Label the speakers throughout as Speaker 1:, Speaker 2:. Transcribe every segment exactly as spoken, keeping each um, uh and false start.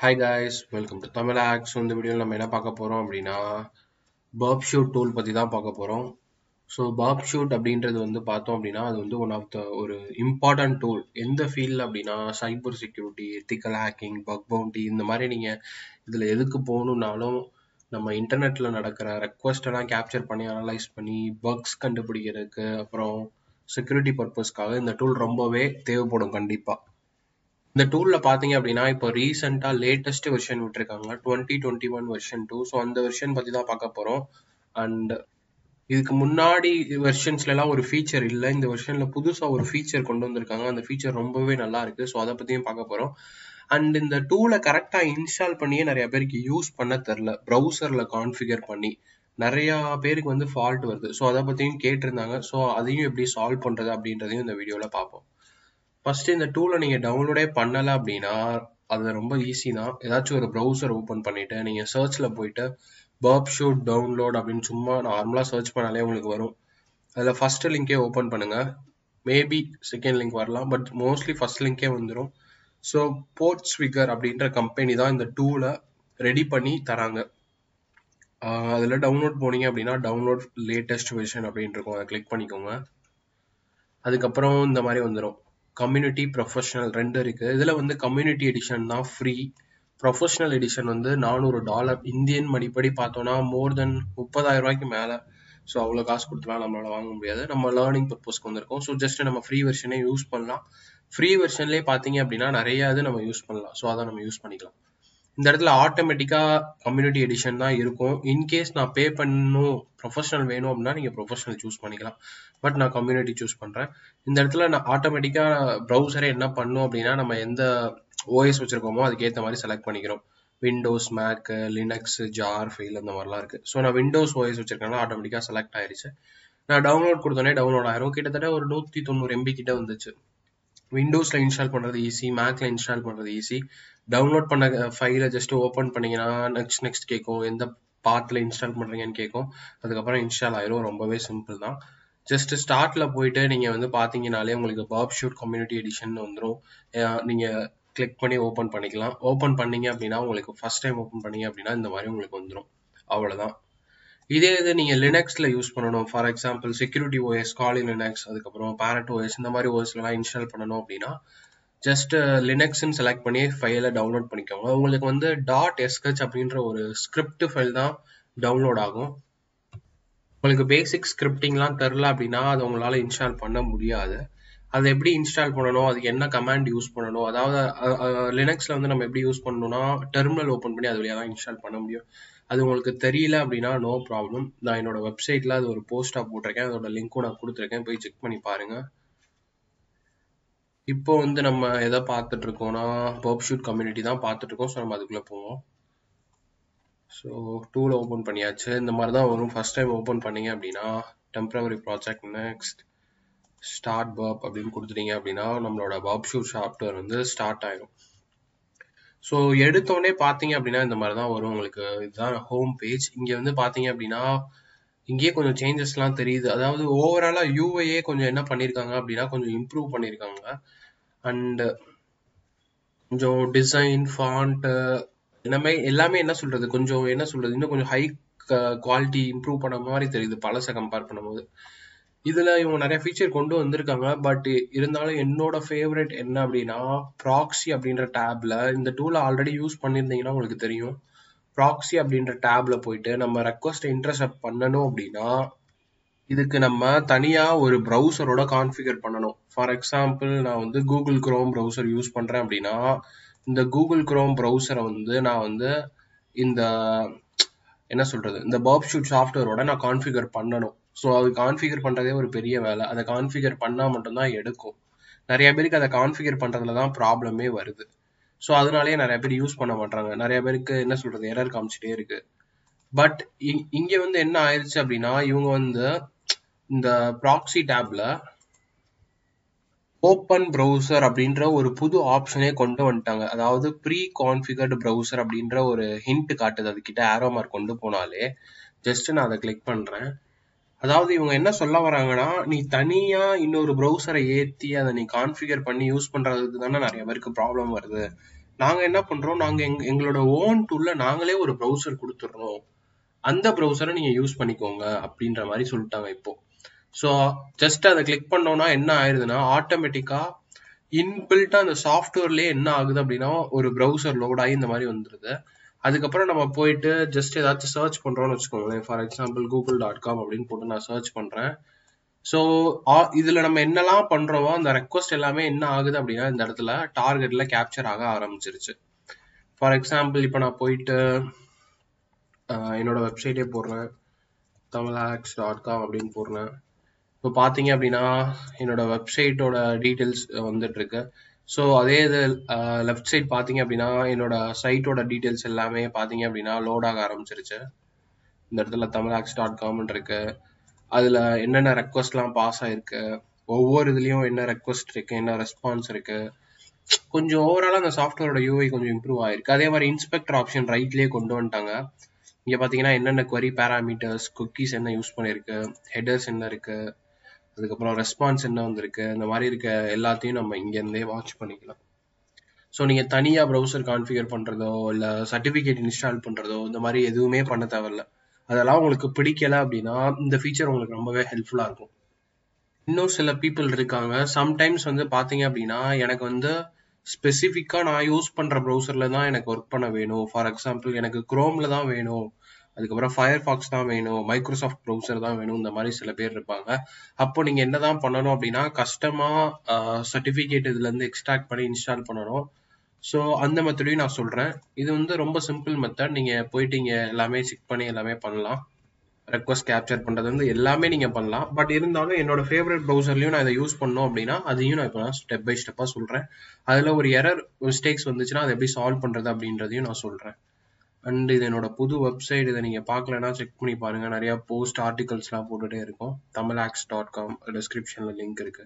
Speaker 1: Hi guys, welcome to Tamil Hacks. So இந்த வீடியோவில் நம்ம என்ன பார்க்க போகிறோம் அப்படின்னா பர்ப் ஷூட் டூல் பற்றி தான் பார்க்க போகிறோம். ஸோ பர்ப் ஷூட் அப்படின்றது வந்து பார்த்தோம் அப்படின்னா அது வந்து ஒன் ஆஃப் த ஒரு இம்பார்ட்டன்ட் டூல் எந்த ஃபீல்டில் அப்படின்னா cyber security, ethical hacking, bug bounty இந்த மாதிரி நீங்கள் இதில் எதுக்கு போகணுன்னாலும் நம்ம இன்டர்நெட்டில் நடக்கிற ரெக்வஸ்டெல்லாம் கேப்சர் பண்ணி அனலைஸ் பண்ணி பக்ஸ் கண்டுபிடிக்கிறதுக்கு அப்புறம் செக்யூரிட்டி பர்பஸ்க்காக இந்த டூல் ரொம்பவே தேவைப்படும் கண்டிப்பாக. இந்த டூல்ல பாத்தீங்க அப்படின்னா இப்போ ரீசெண்டா லேட்டஸ்ட் வெர்ஷன் விட்டுருக்காங்க twenty twenty one version two. So அந்த வெர்ஷன் பத்தி தான் பார்க்க போறோம். அண்ட் இதுக்கு முன்னாடி வெர்ஷன்ஸ்ல எல்லாம் ஒரு ஃபீச்சர் இல்லை, இந்த வெர்ஷன்ல புதுசா ஒரு ஃபீச்சர் கொண்டு வந்திருக்காங்க. அந்த ஃபீச்சர் ரொம்பவே நல்லா இருக்கு. ஸோ அதை பத்தியும் பார்க்க போறோம். அண்ட் இந்த டூலை கரெக்டா இன்ஸ்டால் பண்ணியே நிறைய பேருக்கு யூஸ் பண்ண தெரில, ப்ரௌசர்ல கான்ஃபிகர் பண்ணி நிறைய பேருக்கு வந்து ஃபால்ட் வருது. ஸோ அதை பத்தியும் கேட்டிருந்தாங்க. ஸோ அதையும் எப்படி சால்வ் பண்றது அப்படின்றதையும் இந்த வீடியோல பார்ப்போம். ஃபர்ஸ்ட் இந்த டூலை நீங்க டவுன்லோடே பண்ணல அப்படின்னா அது ரொம்ப ஈஸி தான். ஏதாச்சும் ஒரு ப்ரௌசர் ஓப்பன் பண்ணிட்டு நீங்க சர்ச்ல போயிட்டு பர்ப் ஷூட் டவுன்லோட் அப்படின்னு சும்மா நார்மலா சர்ச் பண்ணாலே உங்களுக்கு வரும். அதில் ஃபர்ஸ்ட் லிங்கே ஓப்பன் பண்ணுங்க. மேபி செகண்ட் லிங்க் வரலாம், பட் மோஸ்ட்லி ஃபர்ஸ்ட் லிங்கே வந்துடும். ஸோ போர்ட்ஸ்விகர் அப்படின்ற கம்பெனி தான் இந்த டூலை ரெடி பண்ணி தராங்க. அதில் டவுன்லோட் போனீங்க அப்படின்னா டவுன்லோட் லேட்டஸ்ட் வெர்ஷன் அப்படின்னு இருக்கும், அதை கிளிக் பண்ணிக்கோங்க. அதுக்கப்புறம் இந்த மாதிரி வந்துடும். கம்யூனிட்டி, ப்ரொஃபஷனல் ரெண்டு இருக்கு. இதுல வந்து கம்யூனிட்டி எடிஷன் தான் ஃப்ரீ. ப்ரொஃபஷனல் எடிஷன் வந்து நானூறு டாலர் இந்தியன் மணிப்படி பார்த்தோம்னா மோர் தென் முப்பதாயிரம் ரூபாய்க்கு மேல. ஸோ அவ்வளோ காசு கொடுத்துலாம் நம்மளால வாங்க முடியாது. நம்ம லேர்னிங் பர்பஸ்க்கு வந்திருக்கோம். ஸோ ஜஸ்ட் நம்ம ஃப்ரீ வெர்ஷனே யூஸ் பண்ணலாம். ஃப்ரீ வெர்ஷன்லேயே பார்த்தீங்க அப்படின்னா நிறைய இது நம்ம யூஸ் பண்ணலாம். ஸோ அதை நம்ம யூஸ் பண்ணிக்கலாம். இந்த இடத்துல ஆட்டோமேட்டிக்கா கம்யூனிட்டி எடிஷன் தான் இருக்கும். இன்கேஸ் நான் பே பண்ணணும், ப்ரொஃபஷனல் வேணும் அப்படின்னா நீங்க ப்ரொஃபஷனல் சூஸ் பண்ணிக்கலாம். பட் நான் கம்யூனிட்டி சூஸ் பண்றேன். இந்த இடத்துல நான் ஆட்டோமேட்டிக்கா ப்ரௌசரே என்ன பண்ணும் அப்படின்னா நம்ம எந்த ஓஎஸ் வச்சிருக்கோமோ அதுக்கேற்ற மாதிரி செலக்ட் பண்ணிக்கிறோம். Windows, Mac, Linux, jar file அந்த மாதிரிலாம் இருக்கு. ஸோ நான் விண்டோஸ் ஓஎஸ் வச்சிருக்கனால ஆட்டோமேட்டிக்கா செலக்ட் ஆயிருச்சு. நான் டவுன்லோட் கொடுத்தோன்னே டவுன்லோட் ஆயிரும். கிட்டத்தட்ட ஒரு நூத்தி தொண்ணூறு எம்பி கிட்ட வந்துச்சு. விண்டோஸ்ல இன்ஸ்டால் பண்றது ஈஸி, மேக்ல இன்ஸ்டால் பண்றது ஈஸி. டவுன்லோட் பண்ண ஃபைலை ஜஸ்ட் ஓப்பன் பண்ணீங்கன்னா நெக்ஸ்ட் நெக்ஸ்ட் கேட்கும், எந்த பார்ட்ல இன்ஸ்டால் பண்றீங்கன்னு கேட்கும். அதுக்கப்புறம் இன்ஸ்டால் ஆயிரும். ரொம்பவே சிம்பிள் தான். ஜஸ்ட் ஸ்டார்ட்ல போயிட்டு நீங்க வந்து பாத்தீங்கன்னாலே உங்களுக்கு பர்ப் ஷூட் கம்யூனிட்டி எடிஷன் வந்துடும். நீங்க கிளிக் பண்ணி ஓப்பன் பண்ணிக்கலாம். ஓப்பன் பண்ணீங்க அப்படின்னா உங்களுக்கு ஃபர்ஸ்ட் டைம் ஓப்பன் பண்ணீங்க அப்படின்னா இந்த மாதிரி உங்களுக்கு வந்துடும். அவ்வளவுதான். இதே இது நீங்க லினக்ஸ்ல யூஸ் பண்ணணும், for example security OS, Kali Linux, அதுக்கப்புறம் பேரட் ஓஎஸ் இந்த மாதிரி ஓஎஸ்ல எல்லாம் இன்ஸ்டால் பண்ணணும் அப்படின்னா ஜஸ்ட் லினக்ஸ்ன்னு செலக்ட் பண்ணி ஃபைலை டவுன்லோட் பண்ணிக்கோங்க. உங்களுக்கு வந்து டாட் எஸ்ஹெச் அப்படின்ற ஒரு ஸ்கிரிப்ட் ஃபைல் தான் டவுன்லோட் ஆகும். உங்களுக்கு பேசிக் ஸ்கிரிப்டிங்லாம் தெரில அப்படின்னா அதை உங்களால இன்ஸ்டால் பண்ண முடியாது. அதை எப்படி இன்ஸ்டால் பண்ணணும், அதுக்கு என்ன கமாண்ட் யூஸ் பண்ணணும், அதாவது லினக்ஸ்ல வந்து நம்ம எப்படி யூஸ் பண்ணணும்னா டெர்மினல் ஓப்பன் பண்ணி அது வழியாக தான் இன்ஸ்டால் பண்ண முடியும். அது உங்களுக்கு தெரியல அப்படின்னா நோ ப்ராப்ளம். நான் என்னோட வெப்சைட்ல அது ஒரு போஸ்டா போட்டிருக்கேன், அதோட லிங்க்கும் நான் கொடுத்துருக்கேன், போய் செக் பண்ணி பாருங்க. இப்போ வந்து நம்ம எதை பார்த்துட்டு இருக்கோம்னா பர்ப் ஷூட் கம்யூனிட்டி தான் பார்த்துட்டு இருக்கோம். ஸோ நம்ம அதுக்குள்ள போவோம். ஸோ டூல ஓப்பன் பண்ணியாச்சு. இந்த மாதிரி தான் வரும். ஃபர்ஸ்ட் டைம் ஓப்பன் பண்ணீங்க அப்படின்னா temporary project, next start Burp அப்படின்னு கொடுத்துட்டீங்க அப்படின்னா நம்மளோட பர்ப் ஷூட் சாஃப்ட்வேர் வந்து ஸ்டார்ட் ஆயிடும். ஸோ எடுத்தோடனே பார்த்தீங்க அப்படின்னா இந்த மாதிரி தான் வரும் உங்களுக்கு. இதுதான் ஹோம் பேஜ். இங்கே வந்து பார்த்தீங்க அப்படின்னா இங்கேயே கொஞ்சம் சேஞ்சஸ்லாம் தெரியுது. அதாவது ஓவராலா யூஐயே கொஞ்சம் என்ன பண்ணியிருக்காங்க அப்படின்னா கொஞ்சம் இம்ப்ரூவ் பண்ணியிருக்காங்க. அண்ட் கொஞ்சம் டிசைன், ஃபாண்ட் எல்லாமே எல்லாமே என்ன சொல்றது கொஞ்சம் என்ன சொல்றது இன்னும் கொஞ்சம் ஹை குவாலிட்டி இம்ப்ரூவ் பண்ண மாதிரி தெரியுது பழசை கம்பேர் பண்ணும்போது. இதுல இவங்க நிறைய ஃபீச்சர் கொண்டு வந்திருக்காங்க. பட் இருந்தாலும் என்னோட ஃபேவரட் என்ன அப்படின்னா ப்ராக்ஸி அப்படின்ற டேப்ல இந்த டூலை ஆல்ரெடி யூஸ் பண்ணியிருந்தீங்கன்னா உங்களுக்கு தெரியும். ப்ராக்ஸி அப்படின்ற டேப்ல போயிட்டு நம்ம ரெக்வஸ்ட் இன்டர்செப்ட் பண்ணணும் அப்படின்னா இதுக்கு நம்ம தனியா ஒரு ப்ரௌசரோட கான்ஃபிகர் பண்ணணும். ஃபார் எக்ஸாம்பிள் நான் வந்து கூகுள் குரோம் ப்ரௌசர் யூஸ் பண்றேன் அப்படின்னா இந்த கூகுள் குரோம் ப்ரௌசரை வந்து நான் வந்து இந்த என்ன சொல்றது இந்த பர்ப் ஷூட் சாஃப்ட்வேரோட நான் கான்ஃபிகர் பண்ணணும். ஸோ அது கான்ஃபிகர் பண்றதே ஒரு பெரிய வேலை. அதை கான்ஃபிகர் பண்ணா மட்டும்தான் எடுக்கும். நிறைய பேருக்கு அதை கான்ஃபிகர் பண்றதுல தான் ப்ராப்ளமே வருது. ஸோ அதனாலேயே நிறைய பேர் யூஸ் பண்ண மாட்டாங்க. நிறைய பேருக்கு என்ன சொல்றது எரர் காமிச்சிட்டே இருக்கு. பட் இங்க வந்து என்ன ஆயிடுச்சு அப்படின்னா இவங்க வந்து இந்த ப்ராக்ஸி டேப்ல ஓப்பன் ப்ரௌசர் அப்படின்ற ஒரு புது ஆப்ஷனே கொண்டு வந்துட்டாங்க. அதாவது ப்ரீ கான்ஃபிகர்டு ப்ரௌசர் அப்படின்ற ஒரு ஹிண்ட் காட்டுது. அதுக்கிட்ட ஆரோ மார்க் கொண்டு போனாலே ஜஸ்ட் நான் அதை கிளிக் பண்றேன். அதாவது இவங்க என்ன சொல்ல வராங்கன்னா நீ தனியா இன்னொரு ப்ரௌசரை ஏற்றி அதை நீ கான்ஃபிகர் பண்ணி யூஸ் பண்றதுக்கு தானே நிறைய பேருக்கு ப்ராப்ளம் வருது. நாங்க என்ன பண்றோம், நாங்க எங்க எங்களோட ஓன் டூல்ல நாங்களே ஒரு ப்ரௌசர் கொடுத்துடுறோம், அந்த ப்ரௌசரை நீங்க யூஸ் பண்ணிக்கோங்க அப்படின்ற மாதிரி சொல்லிட்டாங்க இப்போ. ஸோ ஜஸ்ட் அதை கிளிக் பண்ணோம்னா என்ன ஆயிருதுன்னா, ஆட்டோமேட்டிக்கா இன்பில்ட்டா அந்த சாஃப்ட்வேர்லயே என்ன ஆகுது அப்படின்னா ஒரு ப்ரௌசர் லோட் ஆகி இந்த மாதிரி வந்துருது. அதுக்கப்புறம் நம்ம போயிட்டு ஜஸ்ட் ஏதாச்சும் சர்ச் பண்றோம்னு வச்சுக்கோங்களேன். For example Google dot com அப்படின்னு போட்டு நான் சர்ச் பண்றேன். ஸோ இதுல நம்ம என்னெல்லாம் பண்றோமோ அந்த ரெக்வஸ்ட் எல்லாமே என்ன ஆகுது அப்படின்னா இந்த இடத்துல டார்கெட்ல கேப்சர் ஆக ஆரம்பிச்சிருச்சு. ஃபார் எக்ஸாம்பிள் இப்போ நான் போயிட்டு என்னோட வெப்சைட்டே போடுறேன், தமிழாக்ஸ் டாட் காம் அப்படின்னு போடுறேன். இப்போ பார்த்தீங்க அப்படின்னா என்னோட வெப்சைட்டோட டீட்டெயில்ஸ் வந்துட்டு இருக்கு. ஸோ அதே இது லெஃப்ட் சைட் பார்த்தீங்க அப்படின்னா என்னோட சைட்டோட டீட்டெயில்ஸ் எல்லாமே பார்த்தீங்க அப்படின்னா லோட் ஆக ஆரம்பிச்சிருச்சு. இந்த இடத்துல தமிழாக்ஸ் டாட் காம் இருக்கு. அதில் என்னென்ன ரெக்வஸ்ட்லாம் பாஸ் ஆயிருக்கு, ஒவ்வொரு இதுலேயும் என்ன ரெக்வஸ்ட் இருக்கு, என்ன ரெஸ்பான்ஸ் இருக்கு, கொஞ்சம் ஓவராலாக அந்த சாஃப்ட்வேரோட யூஐ கொஞ்சம் இம்ப்ரூவ் ஆயிருக்கு. அதே மாதிரி இன்ஸ்பெக்டர் ஆப்ஷன் ரைட்லேயே கொண்டு வந்துட்டாங்க. இங்கே பார்த்தீங்கன்னா என்னென்ன query பேராமீட்டர்ஸ், குக்கீஸ் என்ன யூஸ் பண்ணியிருக்கு, ஹெடர்ஸ் என்ன இருக்கு, அதுக்கப்புறம் ரெஸ்பான்ஸ் என்ன வந்திருக்கு, இந்த மாதிரி இருக்க எல்லாத்தையும் நம்ம இங்கேருந்தே வாட்ச் பண்ணிக்கலாம். ஸோ நீங்கள் தனியாக ப்ரௌசர் கான்ஃபிகர் பண்ணுறதோ இல்லை சர்டிஃபிகேட் இன்ஸ்டால் பண்ணுறதோ இந்த மாதிரி எதுவுமே பண்ண தேவையில்ல. அதெல்லாம் உங்களுக்கு பிடிக்கல அப்படின்னா இந்த ஃபீச்சர் உங்களுக்கு ரொம்பவே ஹெல்ப்ஃபுல்லாக இருக்கும். இன்னும் சில பீப்புள் இருக்காங்க, சம்டைம்ஸ் வந்து பார்த்தீங்க அப்படின்னா எனக்கு வந்து ஸ்பெசிஃபிக்காக நான் யூஸ் பண்ணுற ப்ரௌசரில் தான் எனக்கு ஒர்க் பண்ண வேணும். ஃபார் எக்ஸாம்பிள் எனக்கு குரோமில் தான் வேணும், அதுக்கப்புறம் ஃபயர் ஃபாக்ஸ் தான் வேணும், மைக்ரோசாஃப்ட் ப்ரௌசர் தான் வேணும், இந்த மாதிரி சில பேர் இருப்பாங்க. அப்போ நீங்கள் என்ன தான் பண்ணணும் அப்படின்னா கஸ்டமாக சர்டிஃபிகேட் இதுலேருந்து எக்ஸ்ட்ராக்ட் பண்ணி இன்ஸ்டால் பண்ணணும். ஸோ அந்த மெத்தடையும் நான் சொல்கிறேன். இது வந்து ரொம்ப சிம்பிள் மெத்தட். நீங்கள் போயிட்டு இங்கே எல்லாமே செக் பண்ணி எல்லாமே பண்ணலாம். ரெக்வஸ்ட் கேப்சர் பண்ணுறது வந்து எல்லாமே நீங்கள் பண்ணலாம். பட் இருந்தாலும் என்னோட ஃபேவரட் ப்ரௌசர்லையும் நான் இதை யூஸ் பண்ணோம் அப்படின்னா அதையும் நான் இப்போ ஸ்டெப் பை ஸ்டெப்பாக சொல்கிறேன். அதில் ஒரு எரர் மிஸ்டேக்ஸ் வந்துச்சுன்னா அதை எப்படி சால்வ் பண்ணுறது அப்படின்றதையும் நான் சொல்கிறேன். அண்ட் இது என்னோட புது வெப்சைட். இதை நீங்கள் பார்க்கலன்னா செக் பண்ணி பாருங்கள். நிறையா போஸ்ட் ஆர்டிகல்ஸ்லாம் போட்டுகிட்டே இருக்கும். தமிழாக்ஸ் டாட் காம் டிஸ்கிரிப்ஷனில் லிங்க் இருக்குது.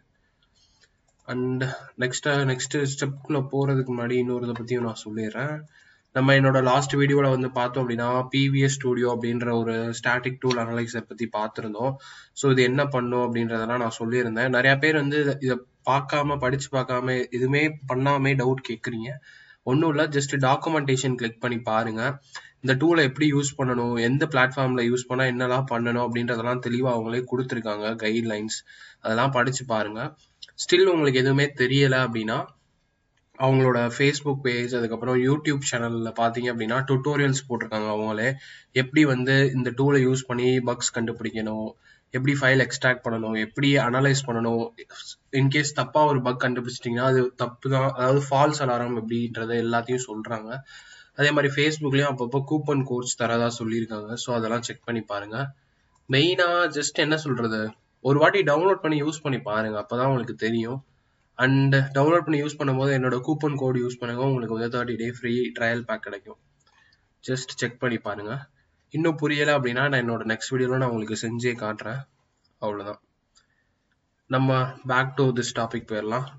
Speaker 1: அண்ட் நெக்ஸ்ட் நெக்ஸ்ட் ஸ்டெப்குள்ளே போகிறதுக்கு முன்னாடி இன்னொரு இதை பற்றியும் நான் சொல்லிடுறேன். நம்ம என்னோட லாஸ்ட் வீடியோவில் வந்து பார்த்தோம் அப்படின்னா பிவிஎஸ் ஸ்டுடியோ அப்படின்ற ஒரு ஸ்டாட்டிக் டூல் அனலைசர் பற்றி பார்த்துருந்தோம். ஸோ இது என்ன பண்ணும் அப்படின்றதெல்லாம் நான் சொல்லியிருந்தேன். நிறையா பேர் வந்து இதை பார்க்காம படித்து பார்க்காம எதுவுமே பண்ணாமே டவுட் கேட்குறீங்க. ஒன்றும் இல்லை, ஜஸ்ட் டாக்குமெண்டேஷன் கிளிக் பண்ணி பாருங்கள். இந்த டூலை எப்படி யூஸ் பண்ணணும், எந்த பிளாட்ஃபார்மில் யூஸ் பண்ணால் என்னெல்லாம் பண்ணணும் அப்படின்றதெல்லாம் தெளிவாக அவங்களே கொடுத்துருக்காங்க கைட்லைன்ஸ். அதெல்லாம் படித்து பாருங்கள். ஸ்டில் உங்களுக்கு எதுவுமே தெரியலை அப்படின்னா அவங்களோட ஃபேஸ்புக் பேஜ், அதுக்கப்புறம் யூடியூப் சேனலில் பார்த்தீங்க அப்படின்னா டுட்டோரியல்ஸ் போட்டிருக்காங்க. அவங்களே எப்படி வந்து இந்த டூலை யூஸ் பண்ணி பக்ஸ் கண்டுபிடிக்கணும், எப்படி ஃபைல் எக்ஸ்ட்ராக்ட் பண்ணணும், எப்படி அனலைஸ் பண்ணணும், இன்கேஸ் தப்பாக ஒரு பக் கண்டுபிடிச்சிட்டிங்கன்னா அது தப்பு தான், அதாவது ஃபால்ஸ் அலாரம் எப்படின்றத எல்லாத்தையும் சொல்கிறாங்க. அதே மாதிரி ஃபேஸ்புக்லேயும் அப்பப்போ கூப்பன் கோட்ஸ் தரதா சொல்லியிருக்காங்க. ஸோ அதெல்லாம் செக் பண்ணி பாருங்கள். மெயினாக ஜஸ்ட் என்ன சொல்கிறது, ஒரு வாட்டி டவுன்லோட் பண்ணி யூஸ் பண்ணி பாருங்கள், அப்போ தான் உங்களுக்கு தெரியும். அண்ட் டவுன்லோட் பண்ணி யூஸ் பண்ணும்போது என்னோட கூப்பன் கோட் யூஸ் பண்ணுங்க, உங்களுக்கு வந்து thirty day free trial pack கிடைக்கும். ஜஸ்ட் செக் பண்ணி பாருங்க. இன்னும் புரியலை அப்படின்னா நான் என்னோட நெக்ஸ்ட் வீடியோவில் நான் உங்களுக்கு செஞ்சே காட்டுறேன். அவ்வளோதான். நம்ம பேக் டு திஸ் டாபிக் போயிடலாம்.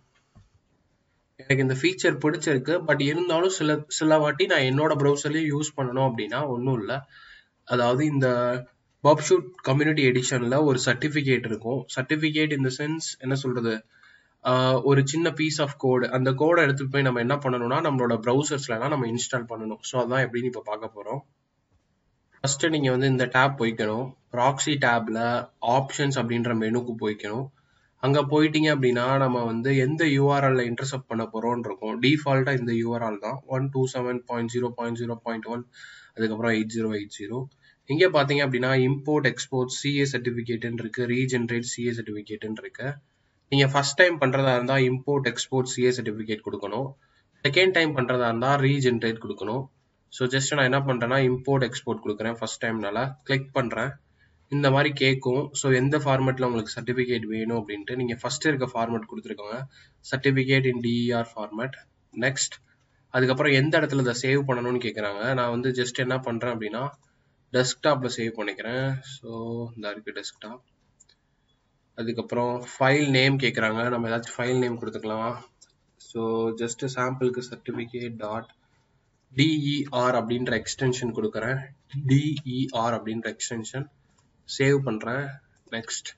Speaker 1: எனக்கு இந்த ஃபீச்சர் பிடிச்சிருக்கு, பட் இருந்தாலும் சில சில வாட்டி நான் என்னோட ப்ரௌசர்லேயும் யூஸ் பண்ணணும் அப்படின்னா ஒன்றும் இல்லை. அதாவது இந்த பப்ஷூட் கம்யூனிட்டி எடிஷனில் ஒரு சர்டிஃபிகேட் இருக்கும். சர்டிஃபிகேட் இன் த சென்ஸ் என்ன சொல்கிறது, ஒரு சின்ன பீஸ் ஆஃப் கோடு, அந்த கோடை எடுத்துகிட்டு போய் நம்ம என்ன பண்ணணும்னா நம்மளோட ப்ரௌசர்ஸ்லாம் நம்ம இன்ஸ்டால் பண்ணணும். ஸோ அதான் எப்படின்னு இப்போ பார்க்க போகிறோம். ஃபஸ்ட்டு நீங்கள் வந்து இந்த டேப் போய்க்கணும். ப்ராக்ஸி டேப்பில் ஆப்ஷன்ஸ் அப்படின்ற மெனுக்கு போய்க்கணும். அங்கே போயிட்டீங்க அப்படின்னா நம்ம வந்து எந்த யூஆர்எல்ல இன்டர்செப்ட் பண்ண போகிறோன்னு இருக்கும். டிஃபால்ட்டாக இந்த யூஆர்எல் தான், one two seven point zero point zero point one அதுக்கப்புறம் எயிட் ஜீரோ எயிட் ஜீரோ. இங்கே பார்த்தீங்க அப்படின்னா இம்போர்ட் எக்ஸ்போர்ட் சிஏ சர்டிஃபிகேட்டுன்னு இருக்குது, ரீஜென்ரேட் சிஏ சர்டிஃபிகேட்டுன்னு இருக்குது. நீங்கள் ஃபஸ்ட் டைம் பண்ணுறதா இருந்தால் இம்போர்ட் எக்ஸ்போர்ட் சிஏ சர்டிஃபிகேட் கொடுக்கணும். செகண்ட் டைம் பண்ணுறதா இருந்தால் ரீஜென்ரேட் கொடுக்கணும். ஸோ ஜஸ்ட் நான் என்ன பண்ணுறேன்னா இம்போர்ட் எக்ஸ்போர்ட் கொடுக்குறேன். ஃபஸ்ட் டைம்னால கிளிக் பண்ணுறேன். இந்த மாதிரி கேட்கும். ஸோ எந்த ஃபார்மெட்டில் உங்களுக்கு சர்டிஃபிகேட் வேணும் அப்படின்ட்டு நீங்கள் ஃபஸ்ட்டு இருக்க ஃபார்மெட் கொடுத்துருக்கோங்க, certificate in DER format. Next அதுக்கப்புறம் எந்த இடத்துல இதை சேவ் பண்ணணும்னு கேட்குறாங்க. நான் வந்து ஜஸ்ட் என்ன பண்ணுறேன் அப்படின்னா டெஸ்க்டாப்பில் சேவ் பண்ணிக்கிறேன். ஸோ இந்த இருக்குது டெஸ்க்டாப். அதுக்கப்புறம் ஃபைல் நேம் கேட்குறாங்க, நம்ம ஏதாச்சும் ஃபைல் நேம் கொடுத்துக்கலாம். ஸோ ஜஸ்ட் சாம்பிளுக்கு சர்டிஃபிகேட் டாட் டிஇஆர் அப்படின்ற எக்ஸ்டென்ஷன் கொடுக்குறேன். டிஇஆர் அப்படின்ற எக்ஸ்டென்ஷன் சேவ் பண்ணுறேன். Next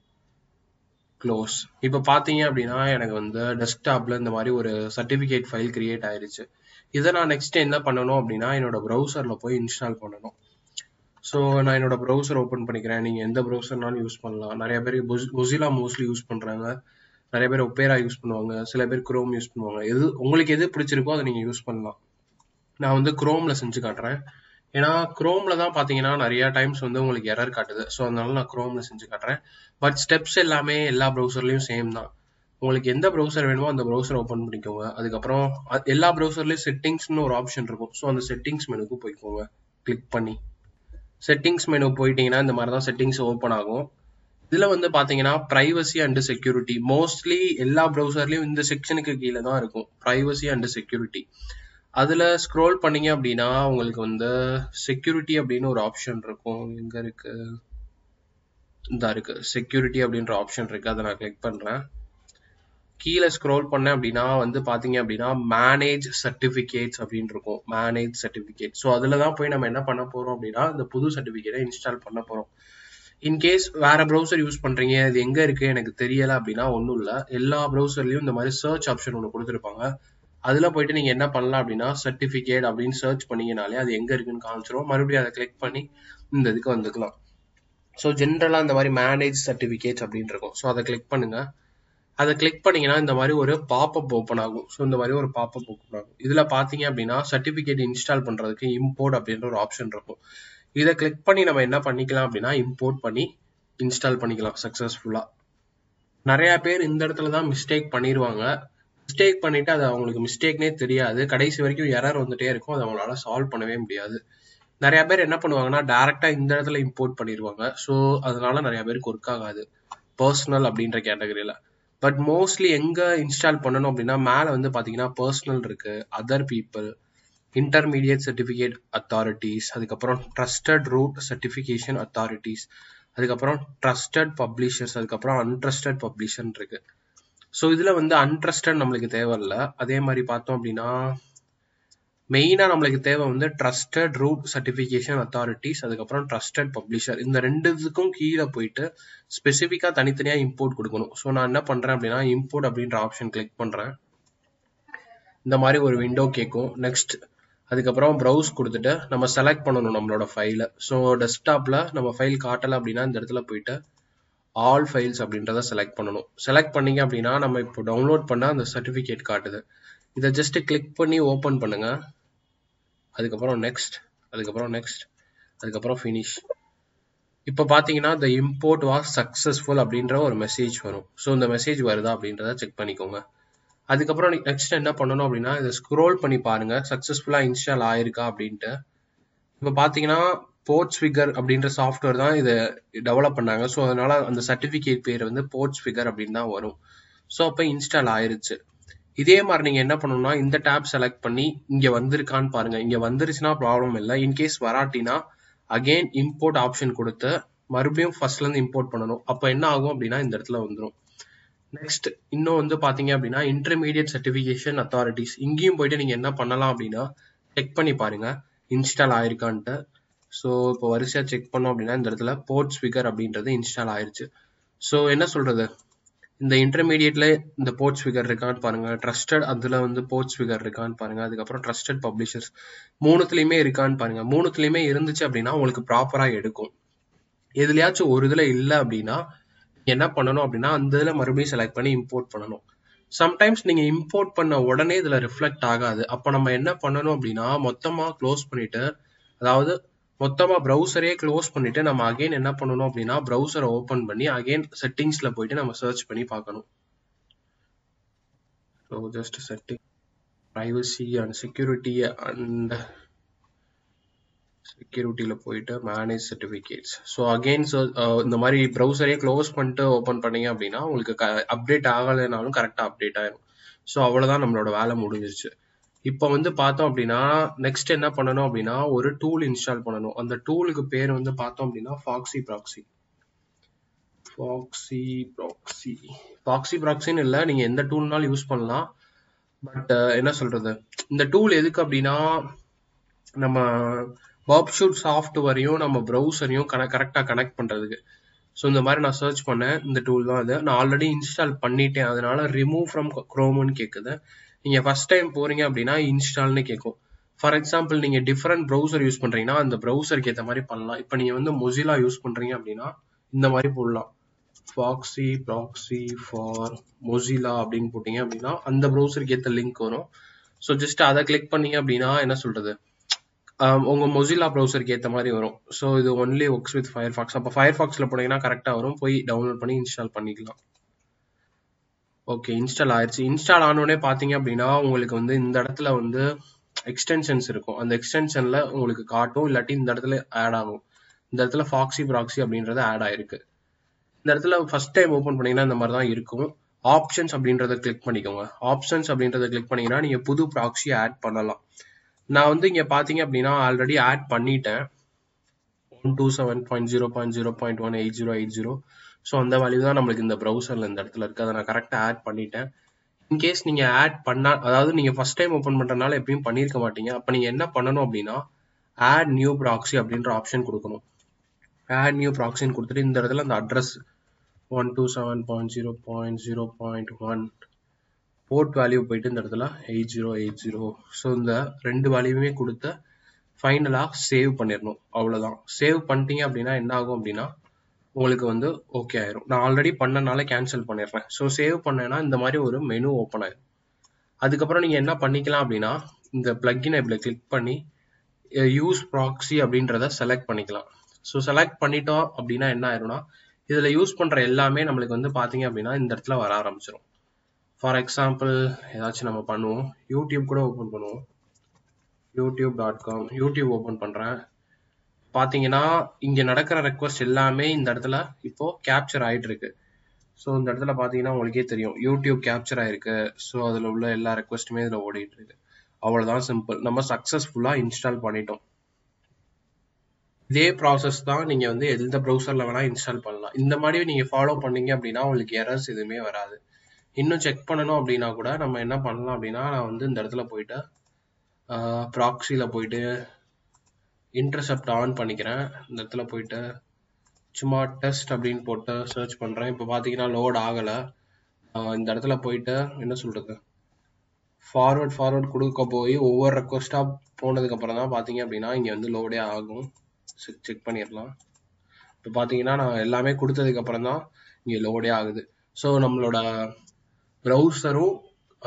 Speaker 1: close. இப்போ பார்த்தீங்க அப்படின்னா எனக்கு வந்து டெஸ்க்டாப்பில் இந்த மாதிரி ஒரு சர்டிஃபிகேட் ஃபைல் கிரியேட் ஆயிடுச்சு. இதை நான் நெக்ஸ்ட் என்ன பண்ணணும் அப்படின்னா என்னோட ப்ரௌசரில் போய் இன்ஸ்டால் பண்ணணும். ஸோ நான் என்னோட ப்ரௌசர் ஓப்பன் பண்ணிக்கிறேன். நீங்கள் எந்த ப்ரௌசர்னாலும் யூஸ் பண்ணலாம். நிறைய பேர் மொசிலா மோஸ்ட்லி யூஸ் பண்ணுறாங்க, நிறைய பேர் ஒப்பேரா யூஸ் பண்ணுவாங்க, சில பேர் குரோம் யூஸ் பண்ணுவாங்க. எது உங்களுக்கு எது பிடிச்சிருக்கோ அதை நீங்கள் யூஸ் பண்ணலாம். நான் வந்து குரோமில் செஞ்சு காட்டுறேன். ஏன்னா குரோமில் தான் பார்த்தீங்கன்னா நிறைய டைம்ஸ் வந்து உங்களுக்கு எரர் காட்டுது. ஸோ அதனால நான் குரோமில் செஞ்சு காட்டுறேன். பட் ஸ்டெப்ஸ் எல்லாமே எல்லா ப்ரௌசர்லேயும் சேம் தான். உங்களுக்கு எந்த ப்ரௌசர் வேணுமோ அந்த ப்ரௌசர் ஓப்பன் பண்ணிக்கோங்க. அதுக்கப்புறம் எல்லா ப்ரௌசர்லேயும் செட்டிங்ஸ்னு ஒரு ஆப்ஷன் இருக்கும். ஸோ அந்த செட்டிங்ஸ் மெனுக்கு போய்க்கோங்க. கிளிக் பண்ணி செட்டிங்ஸ் மெனு போயிட்டீங்கன்னா இந்த மாதிரி தான் செட்டிங்ஸ் ஓப்பன் ஆகும். இதில் வந்து பார்த்தீங்கன்னா ப்ரைவசி அண்ட் செக்யூரிட்டி மோஸ்ட்லி எல்லா ப்ரௌசர்லையும் இந்த செக்ஷனுக்கு கீழே தான் இருக்கும். ப்ரைவசி அண்ட் செக்யூரிட்டி அதில் ஸ்க்ரோல் பண்ணீங்க அப்படின்னா உங்களுக்கு வந்து செக்யூரிட்டி அப்படின்னு ஒரு ஆப்ஷன் இருக்கும். எங்கே இருக்கு? இந்த இருக்கு செக்யூரிட்டி அப்படின்ற ஆப்ஷன் இருக்கு. அதை நான் கிளிக் பண்ணுறேன். கீழே ஸ்க்ரோல் பண்ணேன் அப்படின்னா வந்து பார்த்தீங்க அப்படின்னா மேனேஜ் சர்டிஃபிகேட்ஸ் அப்படின்னு இருக்கும். Manage certificate. ஸோ அதில் தான் போய் நம்ம என்ன பண்ண போகிறோம் அப்படின்னா இந்த புது சர்டிஃபிகேட்டை இன்ஸ்டால் பண்ண போகிறோம். இன்கேஸ் வேற ப்ரௌசர் யூஸ் பண்ணுறீங்க, இது எங்கே இருக்குது எனக்கு தெரியலை அப்படின்னா ஒன்றும் இல்லை. எல்லா ப்ரௌசர்லையும் இந்த மாதிரி சர்ச் ஆப்ஷன் ஒன்று கொடுத்துருப்பாங்க. அதில் போயிட்டு நீங்கள் என்ன பண்ணலாம் அப்படின்னா சர்டிஃபிகேட் அப்படின்னு சர்ச் பண்ணீங்கனாலே அது எங்கே இருக்குன்னு காமிச்சிரும். மறுபடியும் அதை கிளிக் பண்ணி இந்த இதுக்கு வந்துக்கலாம். ஸோ ஜென்ரலாக இந்த மாதிரி மேனேஜ் சர்டிஃபிகேட்ஸ் அப்படின்னு இருக்கும். ஸோ அதை கிளிக் பண்ணுங்க. அதை கிளிக் பண்ணீங்கன்னா இந்த மாதிரி ஒரு பாப்அப் ஓப்பன் ஆகும். ஸோ இந்த மாதிரி ஒரு பாப்அப் ஓப்பன் ஆகும். இதில் பார்த்தீங்க அப்படின்னா சர்டிஃபிகேட் இன்ஸ்டால் பண்ணுறதுக்கு இம்போர்ட் அப்படின்ற ஒரு ஆப்ஷன் இருக்கும். இதை கிளிக் பண்ணி நம்ம என்ன பண்ணிக்கலாம் அப்படின்னா இம்போர்ட் பண்ணி இன்ஸ்டால் பண்ணிக்கலாம் சக்ஸஸ்ஃபுல்லாக. நிறைய பேர் இந்த இடத்துல தான் மிஸ்டேக் பண்ணிடுவாங்க. மிஸ்டேக் பண்ணிட்டு அது அவங்களுக்கு மிஸ்டேக்னே தெரியாது. கடைசி வரைக்கும் எரர் வந்துட்டே இருக்கும். அதை அவங்களால சால்வ் பண்ணவே முடியாது. நிறைய பேர் என்ன பண்ணுவாங்கன்னா டேரெக்டா இந்த இடத்துல இம்போர்ட் பண்ணிடுவாங்க. ஸோ அதனால நிறைய பேருக்கு ஒர்க் ஆகாது பர்சனல் அப்படின்ற கேட்டகரியில. பட் மோஸ்ட்லி எங்க இன்ஸ்டால் பண்ணணும் அப்படின்னா மேலே வந்து பார்த்தீங்கன்னா பர்சனல் இருக்கு, other people, intermediate certificate authorities, அதுக்கப்புறம் ட்ரஸ்டட் ரூட் சர்டிஃபிகேஷன் அத்தாரிட்டிஸ், அதுக்கப்புறம் ட்ரஸ்டட் பப்ளிஷர்ஸ், அதுக்கப்புறம் அன்ட்ரஸ்டட் பப்ளிஷர் இருக்கு. ஸோ இதில் வந்து அன்ட்ரஸ்டட் நம்மளுக்கு தேவையில்லை. அதே மாதிரி பார்த்தோம் அப்படின்னா மெயினாக நம்மளுக்கு தேவை வந்து ட்ரஸ்டட் ரூட் சர்டிஃபிகேஷன் அத்தாரிட்டிஸ், அதுக்கப்புறம் ட்ரஸ்டட் பப்ளிஷர். இந்த ரெண்டு இதுக்கும் கீழே போயிட்டு ஸ்பெசிஃபிக்காக தனித்தனியாக இம்போர்ட் கொடுக்கணும். ஸோ நான் என்ன பண்ணுறேன் அப்படின்னா இம்போர்ட் அப்படின்ற ஆப்ஷன் கிளிக் பண்ணுறேன். இந்த மாதிரி ஒரு விண்டோ கேட்கும். நெக்ஸ்ட் அதுக்கப்புறம் ப்ரௌஸ் கொடுத்துட்டு நம்ம செலக்ட் பண்ணணும் நம்மளோட ஃபைலை. ஸோ டெஸ்க்டாப்பில் நம்ம ஃபைல் காட்டலை அப்படின்னா இந்த இடத்துல போயிட்டு ஆல் ஃபைல்ஸ் அப்படின்றத செலக்ட் பண்ணணும். செலக்ட் பண்ணீங்க அப்படின்னா நம்ம இப்போ டவுன்லோட் பண்ண அந்த சர்டிஃபிகேட் காட்டுது. இதை ஜஸ்ட் கிளிக் பண்ணி ஓப்பன் பண்ணுங்க. அதுக்கப்புறம் நெக்ஸ்ட், அதுக்கப்புறம் நெக்ஸ்ட், அதுக்கப்புறம் ஃபினிஷ். இப்போ பார்த்தீங்கன்னா the import was successful அப்படின்ற ஒரு மெசேஜ் வரும். ஸோ இந்த மெசேஜ் வருதா அப்படின்றத செக் பண்ணிக்கோங்க. அதுக்கப்புறம் நெக்ஸ்ட் என்ன பண்ணணும் அப்படின்னா இதை ஸ்க்ரோல் பண்ணி பாருங்க சக்ஸஸ்ஃபுல்லாக இன்ஸ்டால் ஆயிருக்கா அப்படின்ட்டு. இப்போ பார்த்தீங்கன்னா போர்ட்ஸ் ஃபிகர் அப்படின்ற சாஃப்ட்வேர் தான் இதை டெவலப் பண்ணாங்க. ஸோ அதனால அந்த சர்டிஃபிகேட் பேர் வந்து போர்ட்ஸ் ஃபிகர் அப்படின்னு தான் வரும். ஸோ அப்போ இன்ஸ்டால் ஆயிருச்சு. இதே மாதிரி நீங்க என்ன பண்ணணும்னா இந்த டேப் செலக்ட் பண்ணி இங்க வந்திருக்கான்னு பாருங்க. இங்க வந்துருச்சுன்னா ப்ராப்ளம் இல்லை. இன்கேஸ் வராட்டினா அகெயின் இம்போர்ட் ஆப்ஷன் கொடுத்து மறுபடியும் ஃபர்ஸ்ட்ல இருந்து இம்போர்ட் பண்ணணும். அப்போ என்ன ஆகும் அப்படின்னா இந்த இடத்துல வந்துடும். நெக்ஸ்ட் இன்னும் வந்து பாத்தீங்க அப்படின்னா இன்டர்மீடியட் சர்டிஃபிகேஷன் அத்தாரிட்டிஸ், இங்கேயும் போயிட்டு நீங்க என்ன பண்ணலாம் அப்படின்னா செக் பண்ணி பாருங்க இன்ஸ்டால் ஆயிருக்கான்ட்டு. ஸோ இப்போ வரிசையா செக் பண்ணோம் அப்படின்னா இந்த இடத்துல போர்ட்ஸ் ஃபிகர் அப்படின்றது இன்ஸ்டால் ஆயிருச்சு. ஸோ என்ன சொல்றது, இந்த இன்டர்மீடியட்ல இந்த போர்ட்ஸ் ஃபிகர் இருக்கான்னு பாருங்க, ட்ரஸ்டட் அதுல வந்து போர்ட்ஸ் ஃபிகர் இருக்கான்னு பாருங்க, அதுக்கப்புறம் ட்ரஸ்டட் பப்ளிஷர்ஸ் மூணுத்துலயுமே இருக்கான்னு பாருங்க. மூணுத்துலயுமே இருந்துச்சு அப்படின்னா உங்களுக்கு ப்ராப்பரா எடுக்கும். எதுலயாச்சும் ஒரு இதுல இல்லை அப்படின்னா என்ன பண்ணணும் அப்படின்னா அந்த இதுல மறுபடியும் செலக்ட் பண்ணி இம்போர்ட் பண்ணணும். சம்டைம்ஸ் நீங்க இம்போர்ட் பண்ண உடனே இதுல ரிஃப்ளெக்ட் ஆகாது. அப்ப நம்ம என்ன பண்ணணும் அப்படின்னா மொத்தமா க்ளோஸ் பண்ணிட்டு, அதாவது மொத்தமா ப்ரௌசரே க்ளோஸ் பண்ணிட்டு நம்ம அகைன் என்ன பண்ணணும் அப்படின்னா ப்ரௌசரை ஓபன் பண்ணி அகைன் செட்டிங்ஸ்ல போயிட்டு நம்ம சர்ச் பண்ணி பார்க்கணும். So just setting privacy and security and செக்யூரிட்டியில போயிட்டு மேனேஜ் சர்டிஃபிகேட்ஸ். ஸோ அகைன் இந்த மாதிரி ப்ரௌசரே க்ளோஸ் பண்ணிட்டு ஓப்பன் பண்ணீங்க அப்படின்னா உங்களுக்கு அப்டேட் ஆகலைனாலும் கரெக்டாக அப்டேட் ஆயிடும். ஸோ அவ்வளோதான் நம்மளோட வேலை முடிஞ்சிருச்சு. இப்போ வந்து பார்த்தோம் அப்படின்னா நெக்ஸ்ட் என்ன பண்ணணும் அப்படின்னா ஒரு டூல் இன்ஸ்டால் பண்ணணும். அந்த டூலுக்கு பேர் வந்து பார்த்தோம் அப்படின்னா Foxy Proxy. Foxy Proxy Foxy ப்ராக்ஸின்னு இல்லை, நீங்கள் எந்த டூல்னாலும் யூஸ் பண்ணலாம். பட் என்ன சொல்றது, இந்த டூல் எதுக்கு அப்படின்னா நம்ம பப்ஷூட் சாஃப்ட்வேரையும் நம்ம ப்ரௌசரையும் கன கரெக்டாக கனெக்ட் பண்ணுறதுக்கு. ஸோ இந்த மாதிரி நான் சர்ச் பண்ணேன், இந்த டூல் தான் அது. நான் ஆல்ரெடி இன்ஸ்டால் பண்ணிட்டேன், அதனால ரிமூவ் ஃப்ரம் குரோம்னு கேட்குது. நீங்க ஃபர்ஸ்ட் டைம் போறீங்க அப்படின்னா இன்ஸ்டால்னு கேட்கும். ஃபார் எக்ஸாம்பிள் நீங்க டிஃப்ரெண்ட் ப்ரௌசர் யூஸ் பண்றீங்கன்னா அந்த ப்ரௌசருக்கு ஏற்ற மாதிரி பண்ணலாம். இப்போ நீங்க வந்து மொசிலா யூஸ் பண்றீங்க அப்படின்னா இந்த மாதிரி போடலாம். ஃபாக்ஸி ப்ராக்ஸி ஃபார் மொசிலா அப்படின்னு போட்டீங்க அப்படின்னா அந்த ப்ரௌசருக்கு ஏற்ற லிங்க் வரும். ஸோ ஜஸ்ட் அதை கிளிக் பண்ணீங்க அப்படின்னா என்ன சொல்றது, உங்க மொசிலா ப்ரௌசருக்கு ஏற்ற மாதிரி வரும். ஸோ இது only works with Firefox. அப்போ ஃபயர் ஃபாக்ஸ்ல போனீங்கன்னா கரெக்டாக வரும். போய் டவுன்லோட் பண்ணி இன்ஸ்டால் பண்ணிக்கலாம். ஓகே, இன்ஸ்டால் ஆயிடுச்சு. இன்ஸ்டால் ஆனோடனே பார்த்தீங்க அப்படின்னா உங்களுக்கு வந்து இந்த இடத்துல வந்து எக்ஸ்டென்ஷன்ஸ் இருக்கும். அந்த எக்ஸ்டென்ஷன்ல உங்களுக்கு காட்டும், இல்லாட்டி இந்த இடத்துல ஆட் ஆகும். இந்த இடத்துல ஃபாக்ஸி ப்ராக்ஸி அப்படின்றது ஆட் ஆயிருக்கு. இந்த இடத்துல ஃபர்ஸ்ட் டைம் ஓப்பன் பண்ணீங்கன்னா இந்த மாதிரி தான் இருக்கும். ஆப்ஷன்ஸ் அப்படின்றத கிளிக் பண்ணிக்கோங்க. ஆப்ஷன்ஸ் அப்படின்றத கிளிக் பண்ணீங்கன்னா நீங்க புது ப்ராக்ஸி ஆட் பண்ணலாம். நான் வந்து இங்க பாத்தீங்க அப்படின்னா ஆல்ரெடி ஆட் பண்ணிட்டேன். One two seven point zero point zero point one eight zero eight zero so அந்த வேல்யூ தான் நம்மளுக்கு இந்த ப்ரௌசர்ல இந்த இடத்துல இருக்கு. அதை நான் கரெக்டாக ஆட் பண்ணிட்டேன். இன்கேஸ் நீங்க ஆட் பண்ணா, அதாவது நீங்க ஃபர்ஸ்ட் டைம் ஓப்பன் பண்றதுனால எப்பயும் பண்ணிருக்க மாட்டீங்க. அப்ப நீங்க என்ன பண்ணணும் அப்படின்னா ஆட் நியூ ப்ராக்ஸி அப்படின்ற ஆப்ஷன் கொடுக்கணும். ஆட் நியூ ப்ராக்ஸின்னு கொடுத்துட்டு இந்த இடத்துல அந்த address one two seven point zero point zero point one port value போயிட்டு இந்த இடத்துல eight zero eight zero so இந்த ரெண்டு வேல்யூமே கொடுத்து ஃபைனலாக சேவ் பண்ணிடணும். அவ்வளோதான். சேவ் பண்ணிட்டீங்க அப்படின்னா என்ன ஆகும் அப்படின்னா உங்களுக்கு வந்து ஓகே ஆயிரும். நான் ஆல்ரெடி பண்ணனால கேன்சல் பண்ணிடுறேன். ஸோ சேவ் பண்ணேன்னா இந்த மாதிரி ஒரு மெனு ஓப்பன் ஆயிரும். அதுக்கப்புறம் நீங்கள் என்ன பண்ணிக்கலாம் அப்படின்னா இந்த பிளக்கினை இப்படி கிளிக் பண்ணி யூஸ் ப்ராக்ஸி அப்படின்றத செலக்ட் பண்ணிக்கலாம். ஸோ செலக்ட் பண்ணிட்டோம் அப்படின்னா என்ன ஆயிரும்னா இதில் யூஸ் பண்ணுற எல்லாமே நம்மளுக்கு வந்து பார்த்தீங்க அப்படின்னா இந்த இடத்துல வர ஆரம்பிச்சிடும். ஃபார் எக்ஸாம்பிள் ஏதாச்சும் நம்ம பண்ணுவோம், யூடியூப் கூட ஓப்பன் பண்ணுவோம். YouTube dot com YouTube open பண்ணுறேன். பார்த்தீங்கன்னா இங்கே நடக்கிற ரெக்வஸ்ட் எல்லாமே இந்த இடத்துல இப்போ கேப்சர் ஆகிட்டு இருக்கு. ஸோ இந்த இடத்துல பார்த்தீங்கன்னா உங்களுக்கே தெரியும் யூடியூப் கேப்சர் ஆயிருக்கு. ஸோ அதில் உள்ள எல்லா ரெக்வஸ்ட்டுமே இதில் ஓடிட்டு இருக்கு. அவ்வளோதான், சிம்பிள். நம்ம சக்ஸஸ்ஃபுல்லாக இன்ஸ்டால் பண்ணிட்டோம். இதே ப்ராசஸ் தான் நீங்கள் வந்து எந்த ப்ரௌசரில் வேணால் இன்ஸ்டால் பண்ணலாம். இந்த மாதிரி நீங்கள் ஃபாலோ பண்ணீங்க அப்படின்னா உங்களுக்கு எரர்ஸ் எதுவுமே வராது. இன்னும் செக் பண்ணணும் அப்படின்னா கூட நம்ம என்ன பண்ணலாம் அப்படின்னா நான் வந்து இந்த இடத்துல போயிட்டு ப்ராக்ஸியில் போயிட்டு இன்டர்செப்ட் ஆன் பண்ணிக்கிறேன். இந்த இடத்துல போயிட்டு சும்மா டெஸ்ட் அப்படின்னு போட்டு சர்ச் பண்ணுறேன். இப்போ பார்த்தீங்கன்னா லோட் ஆகலை. இந்த இடத்துல போயிட்டு என்ன சொல்கிறது, ஃபார்வர்ட் ஃபார்வர்ட் கொடுக்க போய் ஒவ்வொரு ரெக்வஸ்ட்டாக போனதுக்கப்புறம் தான் பார்த்தீங்க அப்படின்னா இங்கே வந்து லோடே ஆகும். செக் செக் பண்ணிடலாம். இப்போ பார்த்தீங்கன்னா நான் எல்லாமே கொடுத்ததுக்கப்புறம் தான் இங்கே லோடே ஆகுது. ஸோ நம்மளோட ப்ரௌசரும்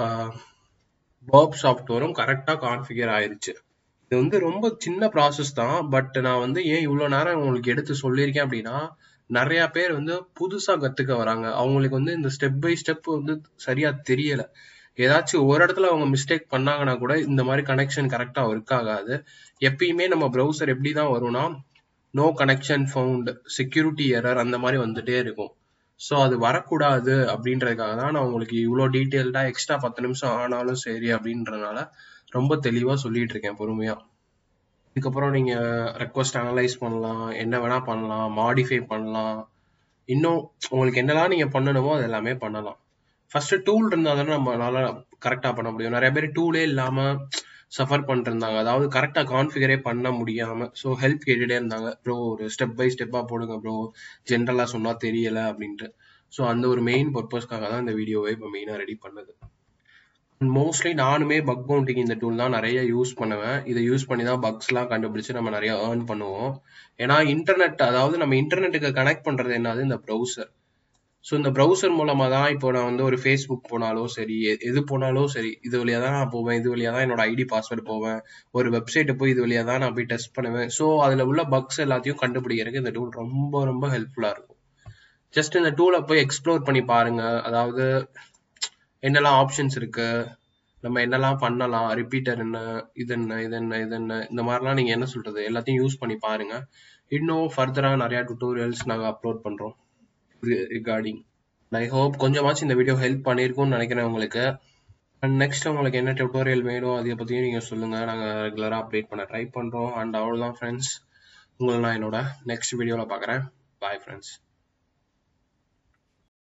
Speaker 1: பர்ப் சாஃப்ட்வேரும் கரெக்டாக கான்ஃபிகர் ஆயிடுச்சு. இது வந்து ரொம்ப சின்ன ப்ராசஸ் தான். பட் நான் வந்து ஏன் இவ்வளோ நேரம் உங்களுக்கு எடுத்து சொல்லியிருக்கேன் அப்படின்னா நிறைய பேர் வந்து புதுசாக கற்றுக்க வராங்க. அவங்களுக்கு வந்து இந்த ஸ்டெப் பை ஸ்டெப் வந்து சரியாக தெரியலை. ஏதாச்சும் ஒரு இடத்துல அவங்க மிஸ்டேக் பண்ணாங்கன்னா கூட இந்த மாதிரி கனெக்ஷன் கரெக்டாக ஒர்க் ஆகாது. எப்பயுமே நம்ம ப்ரௌசர் எப்படி தான் வரும்னா no connection found, security error அந்த மாதிரி வந்துட்டே இருக்கும். ஸோ அது வரக்கூடாது அப்படின்றதுக்காக தான் நான் உங்களுக்கு இவ்வளோ டீட்டெயில்டாக எக்ஸ்ட்ரா பத்து நிமிஷம் ஆனாலும் சரி அப்படின்றதுனால ரொம்ப தெளிவாக சொல்லிட்டு இருக்கேன் பொறுமையாக. இதுக்கப்புறம் நீங்கள் ரெக்வஸ்ட் அனலைஸ் பண்ணலாம், என்ன வேணால் பண்ணலாம், மாடிஃபை பண்ணலாம். இன்னும் உங்களுக்கு என்னெல்லாம் நீங்கள் பண்ணணுமோ அது எல்லாமே பண்ணலாம். ஃபர்ஸ்ட் டூல் இருந்தால் தானே நம்மளால கரெக்டாக பண்ண முடியும். நிறைய பேர் டூலே இல்லாமல் சஃபர் பண்ணிட்டு இருந்தாங்க, அதாவது கரெக்டாக கான்ஃபிகரே பண்ண முடியாமல். ஸோ ஹெல்ப் கேட்டுகிட்டே இருந்தாங்க, ப்ரோ ஒரு ஸ்டெப் பை ஸ்டெப்பாக போடுங்க ப்ரோ, ஜென்ரலாக சொன்னால் தெரியலை அப்படின்ட்டு. ஸோ அந்த ஒரு மெயின் பர்பஸ்க்காக தான் இந்த வீடியோவை இப்போ மெயினாக ரெடி பண்ணது. மோஸ்ட்லி நானுமே பக் பவுண்டிங் இந்த டூல் தான் நிறைய யூஸ் பண்ணுவேன். இதை யூஸ் பண்ணி தான் பக்ஸ்லாம் கண்டுபிடிச்சு நம்ம நிறைய ஏர்ன் பண்ணுவோம். ஏன்னா இன்டர்நெட், அதாவது நம்ம இன்டர்நெட்டுக்கு கனெக்ட் பண்ணுறது என்னது, இந்த ப்ரௌசர். ஸோ இந்த ப்ரௌசர் மூலமாக தான் இப்போ நான் வந்து ஒரு ஃபேஸ்புக் போனாலும் சரி, எது போனாலும் சரி, இது வழியாக தான் நான் போவேன், இது வழியாக தான் என்னோட ஐடி பாஸ்வேர்டு போவேன். ஒரு வெப்சைட்டை போய் இது வழியாக தான் நான் போய் டெஸ்ட் பண்ணுவேன். ஸோ அதில் உள்ள பக்ஸ் எல்லாத்தையும் கண்டுபிடிக்கிறதுக்கு இந்த டூல் ரொம்ப ரொம்ப ஹெல்ப்ஃபுல்லாக இருக்கும். ஜஸ்ட் இந்த டூலை போய் எக்ஸ்ப்ளோர் பண்ணி பாருங்க. அதாவது என்னெல்லாம் ஆப்ஷன்ஸ் இருக்கு, நம்ம என்னெல்லாம் பண்ணலாம், ரிப்பீட்டர் என்ன, இது என்ன இது என்ன இது என்ன இந்த மாதிரிலாம் நீங்கள் என்ன சொல்கிறது எல்லாத்தையும் யூஸ் பண்ணி பாருங்க. இன்னும் ஃபர்தராக நிறையா டுட்டோரியல்ஸ் நாங்கள் அப்லோட் பண்ணுறோம் ரிகார்டிங். ஐ ஹோப் கொஞ்சமாச்சும் இந்த வீடியோ ஹெல்ப் பண்ணியிருக்கும்னு நினைக்கிறேன் உங்களுக்கு. அண்ட் நெக்ஸ்ட் உங்களுக்கு என்ன டுட்டோரியல் வேணும் அதை பற்றியும் நீங்கள் சொல்லுங்கள். நாங்கள் ரெகுலராக அப்டேட் பண்ண ட்ரை பண்ணுறோம். அண்ட் அவ்வளோதான் ஃப்ரெண்ட்ஸ், உங்களை நான் என்னோட நெக்ஸ்ட் வீடியோவில் பார்க்குறேன். Bye friends.